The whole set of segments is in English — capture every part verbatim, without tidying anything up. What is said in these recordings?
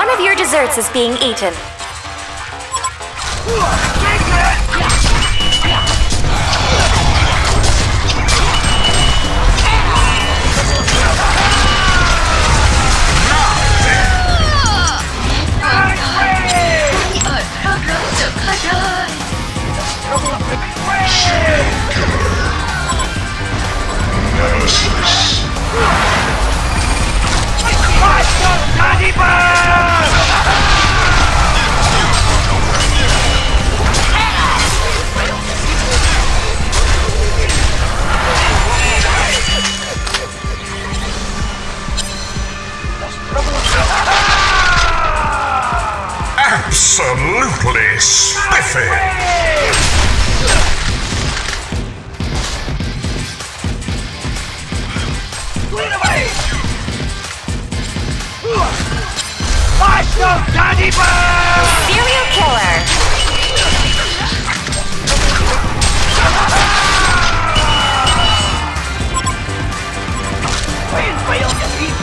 One of your desserts is being eaten. Absolutely spiffy! Clean away! Watch the Daddy Bird! Serial killer! Wait, wait on your feet!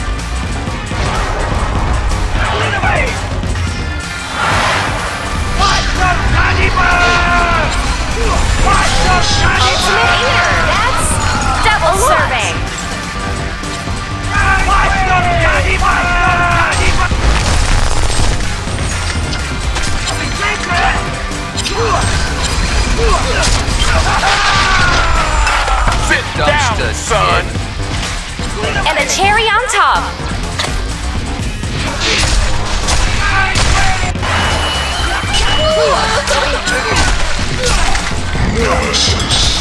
Clean away! Watch the Daddy Bird! Watch the Daddy Ultimate Bird! Eater! That's double serving! Watch the Daddy Bird! Daddy Bird! Sit down, son! And a cherry on top! Nemesis.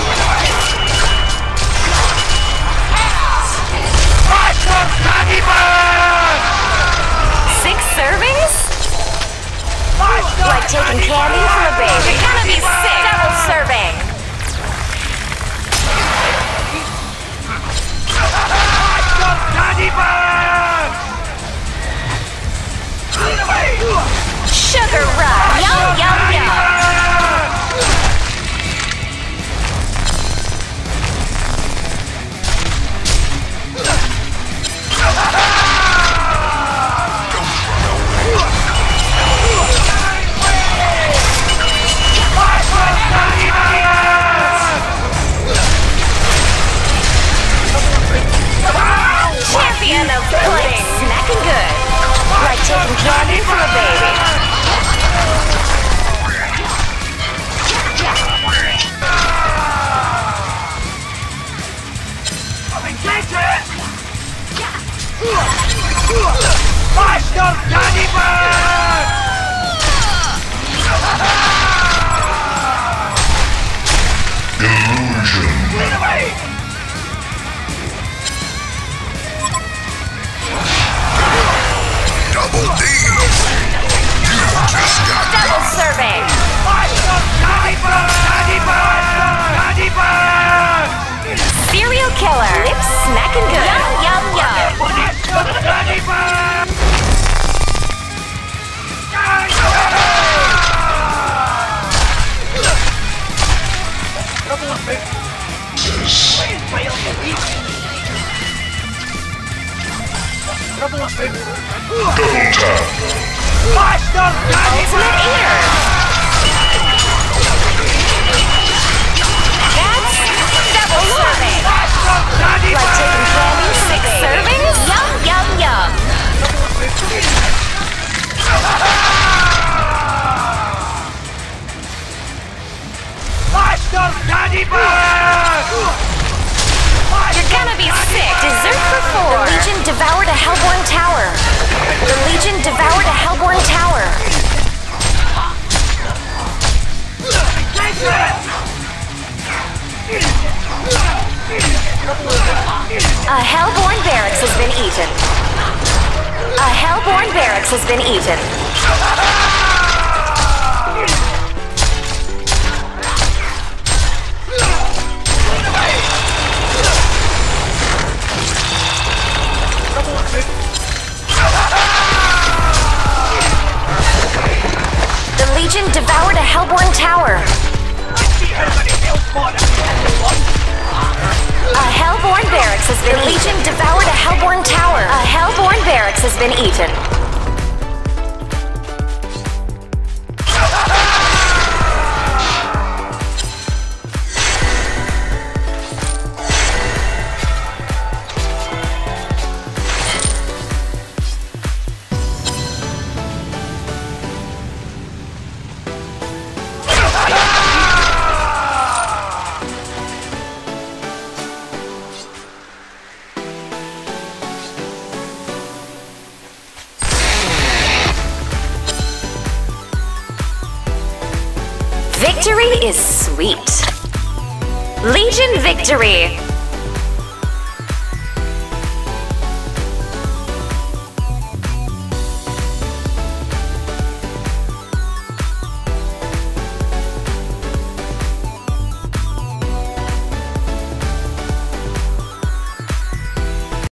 Watch the Daddy Bird! Six servings? Watch the Like taking Daddy candy Bird! from a baby. You're gonna be sick! Double serving! Watch the Daddy Bird! Clean away! Sugar rush! Yum, yum, yum! Champion of pudding! Snacking good! Like taking candy from a baby. Watch the Daddy Bird! Illusion. Clean away! Double D. You just got Double serving! Watch the Daddy Bird! Daddy Bird! Daddy Bird! Serial killer! Lips smacking good! Yum, yum, yum! Watch the Daddy Bird! Double tap. Watch the Daddy Ultimate Bird! Eater! That's double serving! Watch the Daddy Like taking Bird! candy from a baby. Six servings? Yum, yum, yum! Watch the Daddy Bird! You're gonna be sick! Dessert for four! The Legion devoured a Hellborn tower! The Legion devoured a Hellborn tower! A Hellborn barracks has been eaten. A Hellborn barracks has been eaten. The Legion devoured a Hellborn tower. A Hellborn barracks has been eaten. The Legion devoured a Hellborn tower. A Hellborn barracks has been eaten. victory is sweet. Legion victory!